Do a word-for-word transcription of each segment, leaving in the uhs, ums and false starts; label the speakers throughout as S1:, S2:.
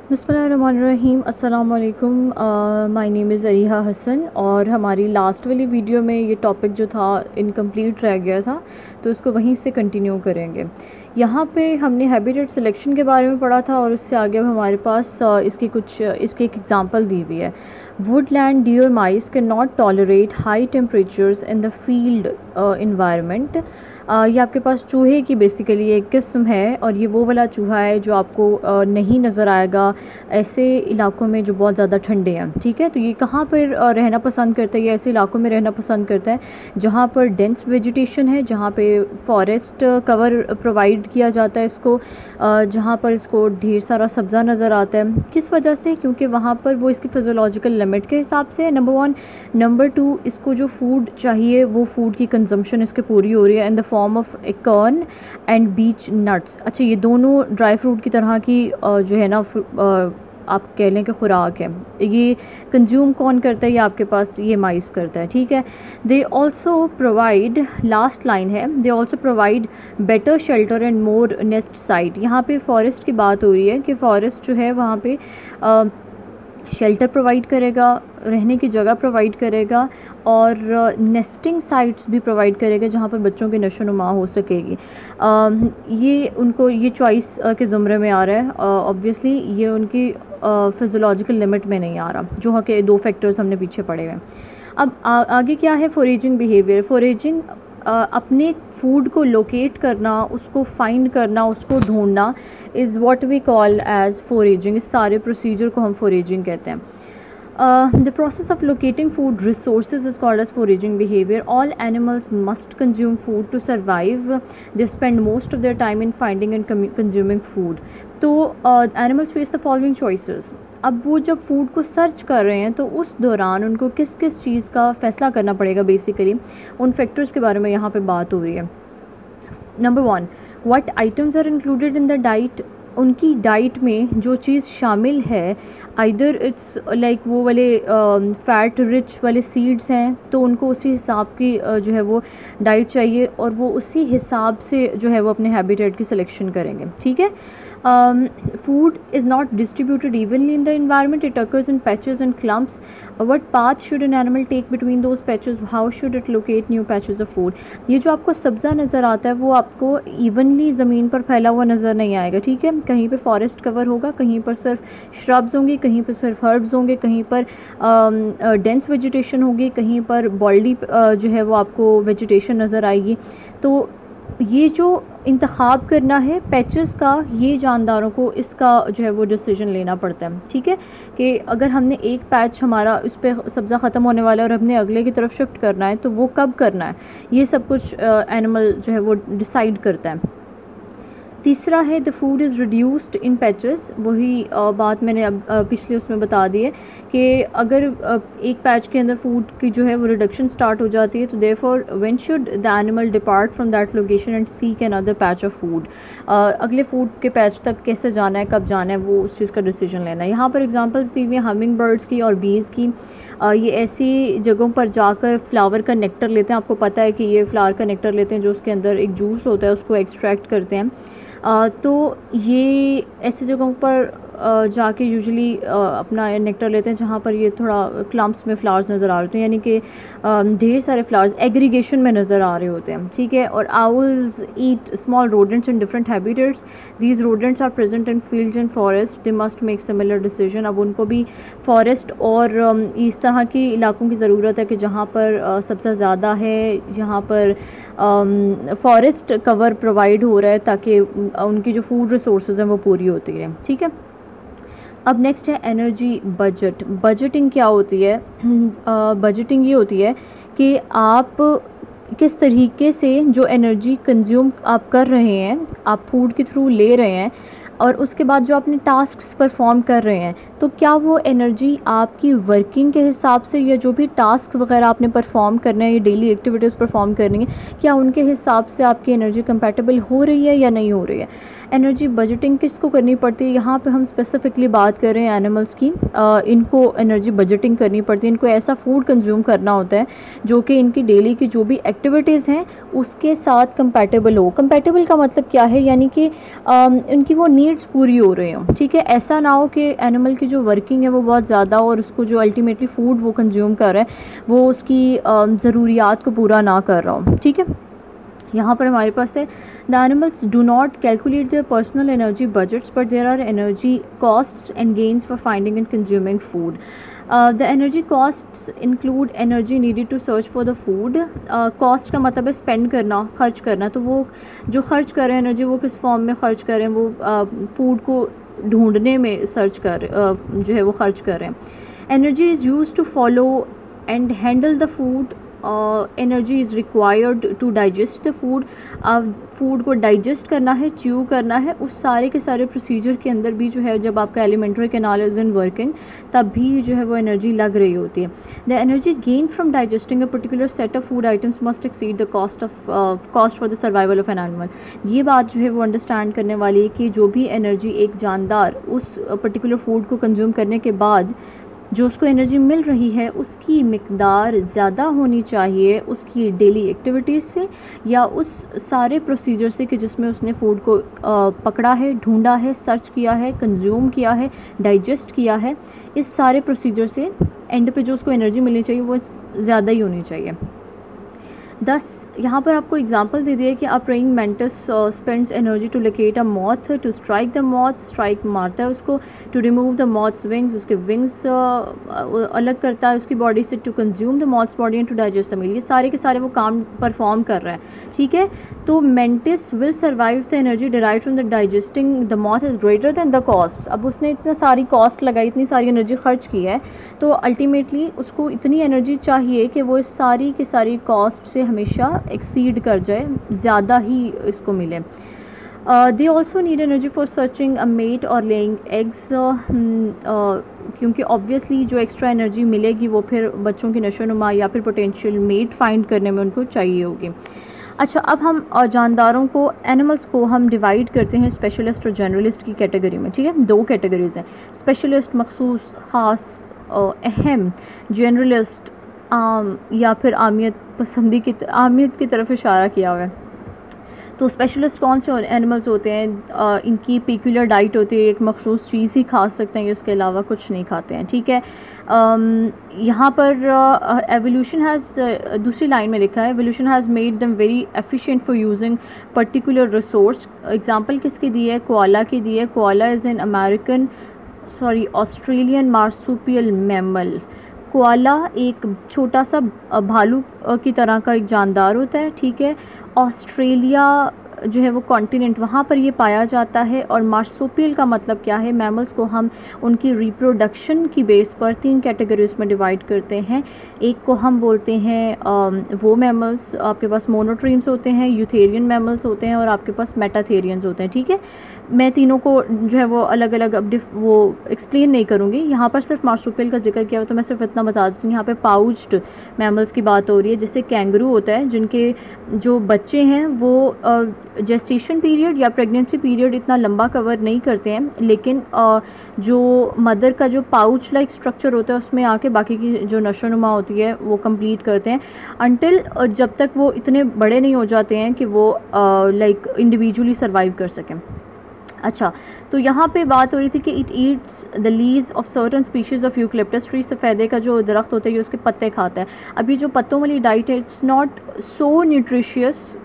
S1: बिस्मिल्लाहिर्रहमानिर्रहीम। अस्सलाम वालेकुम। My name is Areeha Hasan और हमारी लास्ट वाली वीडियो में ये टॉपिक जो था इनकम्प्लीट रह गया था, तो इसको वहीं से कंटिन्यू करेंगे। यहाँ पे हमने हैबिटेट सिलेक्शन के बारे में पढ़ा था और उससे आगे अब हमारे पास uh, इसकी कुछ इसकी एक एग्ज़ाम्पल दी हुई है। Woodland deer mice can not tolerate high temperatures in the field environment. ये आपके पास चूहे की बेसिकली एक किस्म है और ये वो वाला चूहा है जो आपको uh, नहीं नज़र आएगा ऐसे इलाकों में जो बहुत ज़्यादा ठंडे हैं। ठीक है, तो ये कहाँ पर uh, रहना पसंद करता है? ये ऐसे इलाकों में रहना पसंद करता है जहाँ पर डेंस वेजिटेशन है, जहाँ पे फॉरेस्ट कवर प्रोवाइड किया जाता है इसको, uh, जहाँ पर इसको ढेर सारा सब्ज़ा नज़र आता है। किस वजह से? क्योंकि वहाँ पर वो इसकी फिजियोलॉजिकल लिमिट के हिसाब से नंबर वन। नंबर टू, इसको जो फूड चाहिए वो फूड की कंजम्पशन इसके पूरी हो रही है in the form of acorn and beech nuts. अच्छा, ये दोनों ड्राई फ्रूट की तरह की जो है ना आप कह लें कि खुराक है। ये कंज्यूम कौन करता है? ये आपके पास ये माइस करता है। ठीक है, they also provide, last line है, they also provide better shelter and more nest site. यहाँ पे फॉरेस्ट की बात हो रही है कि फॉरेस्ट जो है वहाँ पे आ, शेल्टर प्रोवाइड करेगा, रहने की जगह प्रोवाइड करेगा और नेस्टिंग साइट्स भी प्रोवाइड करेगा जहाँ पर बच्चों की नशो नुमा हो सकेगी। आ, ये उनको ये चॉइस के ज़ुमरे में आ रहा है। ऑब्वियसली ये उनकी फिजियोलॉजिकल लिमिट में नहीं आ रहा, जो के दो फैक्टर्स हमने पीछे पढ़े हुए। अब आ, आगे क्या है? Foraging behaviour. फोरेजिंग अपने फूड को लोकेट करना, उसको फाइंड करना, उसको ढूंढना is what we call as foraging. इस सारे प्रोसीजर को हम फोरेजिंग कहते हैं। The process of locating food resources is called as foraging behaviour. All animals must consume food to survive. They spend most of their time in finding and consuming food. तो animals face the following choices. अब वो जब food को search कर रहे हैं तो उस दौरान उनको किस किस चीज़ का फ़ैसला करना पड़ेगा, बेसिकली उन फैक्टर्स के बारे में यहाँ पे बात हो रही है। Number one, what items are included in the diet. उनकी डाइट में जो चीज़ शामिल है, आइदर इट्स लाइक वो वाले फ़ैट रिच वाले सीड्स हैं तो उनको उसी हिसाब की uh, जो है वो डाइट चाहिए और वो उसी हिसाब से जो है वो अपने हैबिटेट की सिलेक्शन करेंगे। ठीक है, Um, food is not distributed evenly in the environment. It occurs in patches and clumps. Uh, what path should an animal take between those patches? How should it locate new patches of food? ये जो आपको सब्ज़ा नज़र आता है वो आपको evenly ज़मीन पर फैला हुआ नज़र नहीं आएगा। ठीक है, कहीं पे फॉरेस्ट कवर होगा, कहीं पर सिर्फ श्रब्स होंगी, कहीं पर सिर्फ हर्ब्स होंगे, कहीं पर डेंस वेजिटेशन होगी, कहीं पर बॉल्डी uh, जो है वो आपको वेजिटेशन नज़र आएगी। तो ये जो इंतखाब करना है पैचेस का, ये जानदारों को इसका जो है वो डिसीजन लेना पड़ता है। ठीक है, कि अगर हमने एक पैच हमारा उस पर सब्ज़ा ख़त्म होने वाला है और हमने अगले की तरफ शिफ्ट करना है तो वो कब करना है, ये सब कुछ एनिमल जो है वो डिसाइड करता है। तीसरा है the food is reduced in patches. वही आ, बात मैंने अब आ, पिछले उसमें बता दी है कि अगर आ, एक पैच के अंदर फूड की जो है वो रिडक्शन स्टार्ट हो जाती है तो therefore when should the animal depart from that location and seek another patch of food. अगले फूड के पैच तक कैसे जाना है, कब जाना है, वो उस चीज़ का डिसीजन लेना है। यहाँ पर एग्जांपल्स दी हुई हैं हमिंग बर्ड्स की और बीज़ की। आ, ये ऐसी जगहों पर जाकर फ्लावर का नेक्टर लेते हैं। आपको पता है कि ये फ्लावर का नेक्टर लेते हैं जो उसके अंदर एक जूस होता है, उसको एक्सट्रैक्ट करते हैं। Uh, तो ये ऐसी जगहों पर uh, जाके यूजुअली uh, अपना नेक्टर लेते हैं जहाँ पर ये थोड़ा क्लम्प्स में फ्लावर्स नज़र आ रहे होते हैं, यानी कि uh, ढेर सारे फ्लावर्स एग्रीगेशन में नज़र आ रहे होते हैं। ठीक है, और owls eat small rodents in different habitats. These rodents are present in fields and forest. They must make similar decision. अब उनको भी फॉरेस्ट और um, इस तरह के इलाकों की ज़रूरत है कि जहाँ पर uh, सबसे ज़्यादा है, जहाँ पर फॉरेस्ट कवर प्रोवाइड हो रहा है ताकि उनकी जो फूड रिसोर्सेज हैं वो पूरी होती रहें। ठीक है, अब नेक्स्ट है एनर्जी बजट। बजटिंग क्या होती है? बजटिंग ये होती है कि आप किस तरीके से जो एनर्जी कंज्यूम आप कर रहे हैं, आप फूड के थ्रू ले रहे हैं और उसके बाद जो अपने टास्क्स परफॉर्म कर रहे हैं, तो क्या वो एनर्जी आपकी वर्किंग के हिसाब से या जो भी टास्क वगैरह आपने परफॉर्म करना है या डेली एक्टिविटीज़ परफॉर्म करनी है, क्या उनके हिसाब से आपकी एनर्जी कंपैटिबल हो रही है या नहीं हो रही है? एनर्जी बजटिंग किसको करनी पड़ती है? यहाँ पे हम स्पेसिफिकली बात कर रहे हैं एनिमल्स की। आ, इनको एनर्जी बजटिंग करनी पड़ती है। इनको ऐसा फूड कंज्यूम करना होता है जो कि इनकी डेली की जो भी एक्टिविटीज़ हैं उसके साथ कंपैटिबल हो। कंपैटिबल का मतलब क्या है? यानी कि उनकी वो नीड नीड्स पूरी हो रही हों, ठीक है। ऐसा ना हो कि एनिमल की जो वर्किंग है वो बहुत ज़्यादा और उसको जो अल्टीमेटली फूड वो कंज्यूम कर रहा है वो उसकी ज़रूरियात को पूरा ना कर रहा हो, ठीक है। यहाँ पर हमारे पास है the animals do not calculate their personal energy budgets but there are energy costs and gains for finding and consuming food. The energy costs include energy needed to search for the food. Cost का मतलब है spend करना, खर्च करना, तो वो जो खर्च कर रहे हैं एनर्जी वो किस फॉर्म में खर्च कर रहे हैं, वो फूड uh, को ढूंढने में सर्च कर uh, जो है वो खर्च कर रहे हैं। Energy is use to follow and handle the food. Energy is required to digest the food. Food को डाइजेस्ट करना है, च्यू करना है, उस सारे के सारे प्रोसीजर के अंदर भी जो है जब आपका alimentary canal is in working तब भी जो है वो एनर्जी लग रही होती है। The energy gain from digesting a particular set of food items must exceed the cost of cost for the survival of an animal. ये बात जो है वो अंडरस्टैंड करने वाली है कि जो भी एनर्जी एक जानदार उस पर्टिकुलर फूड को कंज्यूम करने के बाद जो उसको एनर्जी मिल रही है उसकी मिकदार ज़्यादा होनी चाहिए उसकी डेली एक्टिविटीज़ से या उस सारे प्रोसीजर से कि जिसमें उसने फूड को आ, पकड़ा है, ढूंढा है, सर्च किया है, कंज्यूम किया है, डाइजेस्ट किया है। इस सारे प्रोसीजर से एंड पे जो उसको एनर्जी मिलनी चाहिए वो ज़्यादा ही होनी चाहिए। दस यहाँ पर आपको एग्जांपल दे दिया कि a praying mantis spends energy to locate a moth, to strike the moth, strike मारता है उसको, to remove the moth's wings, उसके विंग्स uh, अलग करता है उसकी बॉडी से, to consume the moth's body and to digest the meal. ये सारे के सारे वो काम परफॉर्म कर रहा है, ठीक है। तो mantis will survive the energy derive from the digesting the moth is greater than the cost. अब उसने इतना सारी कॉस्ट लगाई, इतनी सारी एनर्जी खर्च की है तो अल्टीमेटली उसको इतनी एनर्जी चाहिए कि वो इस सारी की सारी कॉस्ट से हमेशा एक्सीड कर जाए, ज़्यादा ही इसको मिले। They also need energy for searching a mate और लेइंग एग्स, क्योंकि ऑब्वियसली जो एक्स्ट्रा एनर्जी मिलेगी वो फिर बच्चों की नशोनुमा या फिर पोटेंशियल मेट फाइंड करने में उनको चाहिए होगी। अच्छा, अब हम जानदारों को, एनिमल्स को हम डिवाइड करते हैं स्पेशलिस्ट और जनरलिस्ट की कैटेगरी में, ठीक है। दो कैटेगरीज हैं, स्पेशलिस्ट मखसूस, ख़ास, अहम, जनरलिस्ट आम या फिर आमियत पसंदी की आमियत की तरफ इशारा किया हुआ है। तो स्पेशलिस्ट कौन से एनिमल्स होते हैं, आ, इनकी पेक्यूलर डाइट होती है, एक मखसूस चीज़ ही खा सकते हैं, इसके अलावा कुछ नहीं खाते हैं, ठीक है। यहाँ पर एवोल्यूशन हैज़, दूसरी लाइन में लिखा है, evolution has made them very efficient for using particular resource. Example किसकी दी है, कोआला की दी है। Koala is an American sorry Australian marsupial mammal. Koala एक छोटा सा भालू की तरह का एक जानदार होता है, ठीक है। ऑस्ट्रेलिया जो है वो कॉन्टिनेंट, वहाँ पर ये पाया जाता है। और मार्सुपियल का मतलब क्या है, मैमल्स को हम उनकी रिप्रोडक्शन की बेस पर तीन कैटेगरीज में डिवाइड करते हैं। एक को हम बोलते हैं आ, वो मैमल्स, आपके पास मोनोट्रीम्स होते हैं, यूथेरियन मैमल्स होते हैं और आपके पास मेटाथेरियंस होते हैं, ठीक है। मैं तीनों को जो है वो अलग अलग अब वो एक्सप्लेन नहीं करूँगी, यहाँ पर सिर्फ मार्सुपियल का जिक्र किया हो तो मैं सिर्फ इतना बता दूँ। यहाँ पे पाउच्ड मैमल्स की बात हो रही है, जैसे कैंगरू होता है, जिनके जो बच्चे हैं वो जेस्टेशन पीरियड या प्रेगनेंसी पीरियड इतना लंबा कवर नहीं करते हैं, लेकिन आ, जो मदर का जो पाउच लाइक स्ट्रक्चर होता है उसमें आके बाकी की जो नशोनुमा होती है वो कंप्लीट करते हैं, अनटिल जब तक वो इतने बड़े नहीं हो जाते हैं कि वो लाइक इंडिविजुअली सर्वाइव कर सकें। अच्छा, तो यहाँ पे बात हो रही थी कि it eats the leaves of certain species of eucalyptus tree. सफ़ेदे का जो दरख्त होता है ये उसके पत्ते खाता है। अभी जो पत्तों वाली डाइट है इट्स नॉट सो न्यूट्रिशियस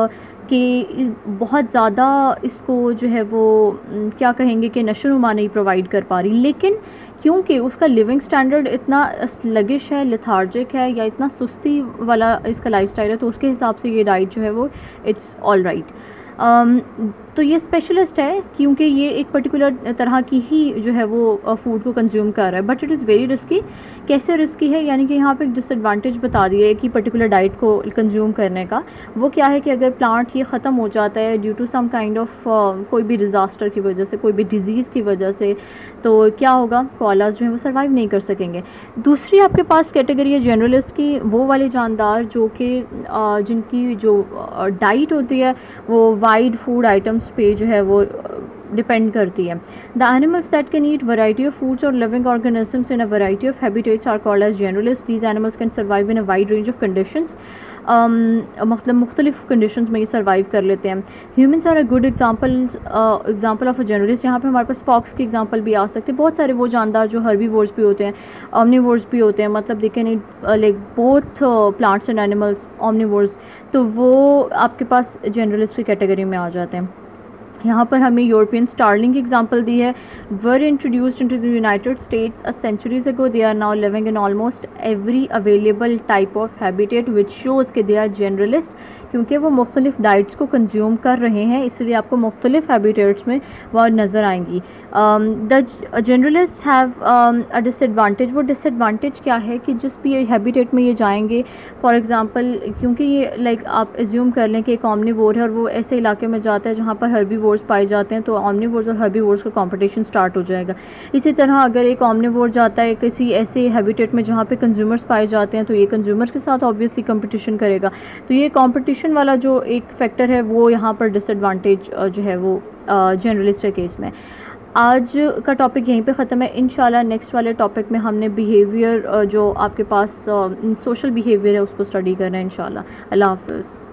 S1: कि बहुत ज़्यादा इसको जो है वो क्या कहेंगे कि नशोनुमा नहीं प्रोवाइड कर पा रही, लेकिन क्योंकि उसका लिविंग स्टैंडर्ड इतना स्लगिश है, लेथार्जिक है या इतना सुस्ती वाला इसका लाइफस्टाइल है, तो उसके हिसाब से ये डाइट जो है वो इट्स ऑल राइट। Um, तो ये स्पेशलिस्ट है क्योंकि ये एक पर्टिकुलर तरह की ही जो है वो फूड को कंज्यूम कर रहा है, but it is very risky. कैसे रिस्की है, यानी कि यहाँ पे एक डिसएडवांटेज बता दिया है कि पर्टिकुलर डाइट को कंज्यूम करने का। वो क्या है कि अगर प्लांट ये ख़त्म हो जाता है due to some kind of कोई भी डिज़ास्टर की वजह से, कोई भी डिज़ीज़ की वजह से, तो क्या होगा, कोआलास जो है वो सर्वाइव नहीं कर सकेंगे। दूसरी आपके पास कैटेगरी है जनरलिस्ट की, वो वाले जानदार जो कि जिनकी जो डाइट होती है वो वाइड फूड आइटम्स पे जो है वो डिपेंड करती है। The animals that can eat variety of foods और living organisms in a variety of habitats are called as generalist. These animals can survive in a wide range of conditions. मतलब मुख्तलिफ़ conditions में ये survive कर लेते हैं। Humans are a good example example of a generalist. यहाँ पे हमारे पास फॉक्स की एग्जांपल भी आ सकते हैं। बहुत सारे वो जानदार जो हर्बीवोर्स भी होते हैं, ऑमनीवोर्स भी होते हैं, मतलब they can eat like both plants and animals, omnivores, तो वो आपके पास जनरलिस्ट की कैटेगरी में आ जाते हैं। यहाँ पर हमें यूरोपियन स्टार्लिंग की एग्जांपल दी है। Were introduced into the United States a centuries ago, they are now living in almost every available type of habitat which shows के दे आर जनरलिस्ट, क्योंकि वो मुख्तलिफ डाइट्स को कंज्यूम कर रहे हैं, इसलिए आपको मुख्तलिफ हैबिटेट्स में वह नज़र आएंगी। The generalist have a disadvantage. वो डिसएडवांटेज क्या है कि जिस भी हैबिटेट में ये जाएंगे, फॉर एग्जांपल, क्योंकि ये लाइक आप एज्यूम कर लें कि एक ऑमनीवोर है और वो ऐसे इलाके में जाता है जहाँ पर हर्बीवोर्स पाए जाते हैं, तो ऑमनीवोर्स और हर्बीवोर्स का कंपटीशन स्टार्ट हो जाएगा। इसी तरह अगर एक ऑमनीवोर जाता है किसी ऐसे हैबिटेट में जहाँ पे कंज्यूमर्स पाए जाते हैं, तो ये कंज्यूमर्स के साथ ऑब्वियसली कंपटीशन करेगा। तो ये कंपटीशन वाला जो एक फैक्टर है वो यहाँ पर डिसएडवांटेज जो है वो जनरलिस्ट के केस में। आज का टॉपिक यहीं पे ख़त्म है। इंशाल्लाह नेक्स्ट वाले टॉपिक में हमने बिहेवियर जो आपके पास सोशल बिहेवियर है उसको स्टडी करना है इंशाल्लाह। अल्लाह हाफ़िज़।